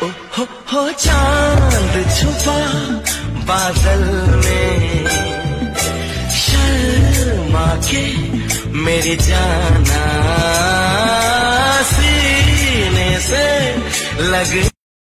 हो चांद छुपा बादल में, शर्मा के मेरी जाना सीने से लग